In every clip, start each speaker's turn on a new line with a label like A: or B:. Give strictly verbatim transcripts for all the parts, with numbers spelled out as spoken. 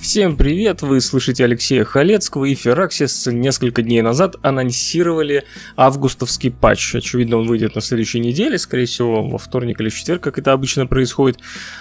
A: Всем привет, вы слышите Алексея Халецкого, и Firaxis несколько дней назад анонсировали августовский патч. Очевидно, он выйдет на следующей неделе, скорее всего, во вторник или в четверг, как это обычно происходит.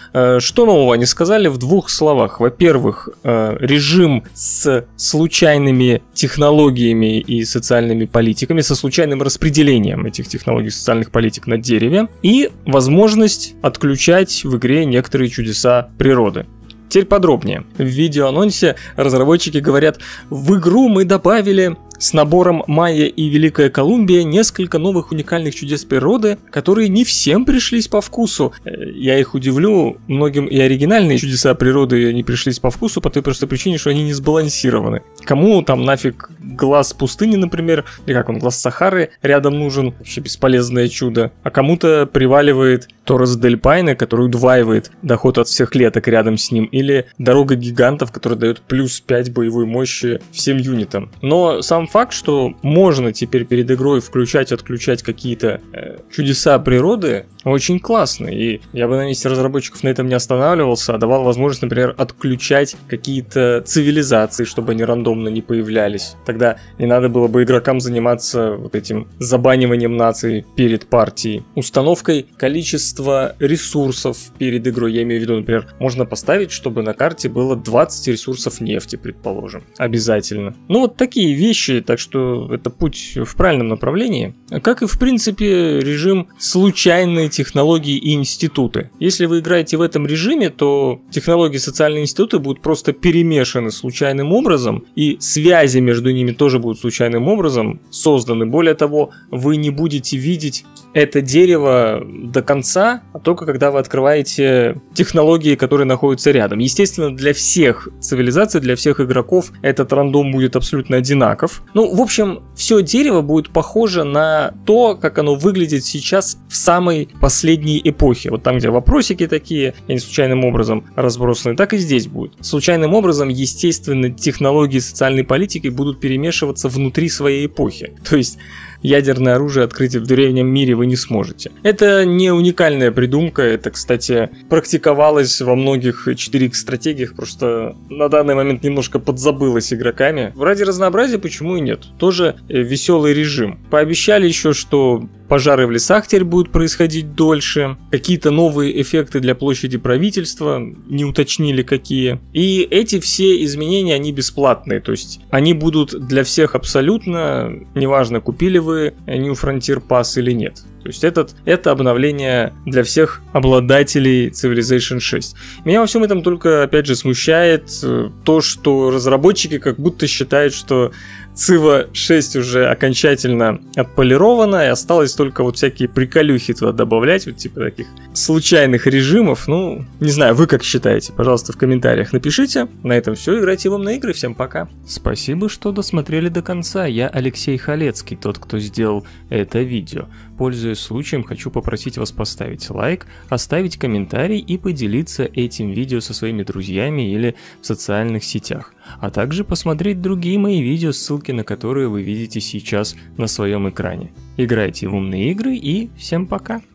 A: Что нового они сказали в двух словах? Во-первых, режим с случайными технологиями и социальными политиками, со случайным распределением этих технологий и социальных политик на дереве, и возможность отключать в игре некоторые чудеса природы. Теперь подробнее. В видеоанонсе разработчики говорят: в игру мы добавили с набором Майя и Великая Колумбия несколько новых уникальных чудес природы, которые не всем пришлись по вкусу. Я их удивлю, многим и оригинальные чудеса природы не пришлись по вкусу по той простой причине, что они не сбалансированы. Кому там нафиг глаз пустыни, например, или как он, глаз Сахары рядом нужен, вообще бесполезное чудо, а кому-то приваливает Торрес дель Пайне, который удваивает доход от всех клеток рядом с ним, или Дорога гигантов, которая дает плюс пять боевой мощи всем юнитам. Но сам факт, что можно теперь перед игрой включать-отключать какие-то э, чудеса природы, очень классно. И я бы на месте разработчиков на этом не останавливался, а давал возможность, например, отключать какие-то цивилизации, чтобы они рандомно не появлялись. Тогда не надо было бы игрокам заниматься вот этим забаниванием наций перед партией. Установкой количества ресурсов перед игрой. Я имею в виду, например, можно поставить, чтобы на карте было двадцать ресурсов нефти, предположим. Обязательно. Ну вот такие вещи, так что это путь в правильном направлении. Как и в принципе режим случайной технологии и институты. Если вы играете в этом режиме, то технологии и социальные институты будут просто перемешаны случайным образом, и связи между ними тоже будут случайным образом созданы. Более того, вы не будете видеть это дерево до конца, а только когда вы открываете технологии, которые находятся рядом. Естественно, для всех цивилизаций, для всех игроков этот рандом будет абсолютно одинаков. Ну, в общем, все дерево будет похоже на то, как оно выглядит сейчас в самой последней эпохе. Вот там, где вопросики такие, они случайным образом разбросаны, так и здесь будет. Случайным образом, естественно, технологии социальной политики будут перемешиваться внутри своей эпохи. То есть ядерное оружие открыть в древнем мире вы не сможете. Это не уникальная придумка, это, кстати, практиковалось во многих четыре икс стратегиях, просто на данный момент немножко подзабылось игроками. Ради разнообразия почему и нет. Тоже веселый режим. Пообещали еще, что пожары в лесах теперь будут происходить дольше, какие-то новые эффекты для площади правительства, не уточнили какие. И эти все изменения, они бесплатные, то есть они будут для всех абсолютно, неважно, купили вы New Frontier Pass или нет. То есть этот, это обновление для всех обладателей Civilization шесть. Меня во всем этом только, опять же, смущает то, что разработчики как будто считают, что Цива шесть уже окончательно отполирована, и осталось только вот всякие приколюхи туда добавлять, вот типа таких случайных режимов. Ну, не знаю, вы как считаете? Пожалуйста, в комментариях напишите. На этом все. Играйте в умные игры. Всем пока. Спасибо, что досмотрели до конца. Я Алексей Халецкий, тот, кто сделал это видео. Пользуясь случаем, хочу попросить вас поставить лайк, оставить комментарий и поделиться этим видео со своими друзьями или в социальных сетях. А также посмотреть другие мои видео, ссылки на которые вы видите сейчас на своем экране. Играйте в умные игры и всем пока!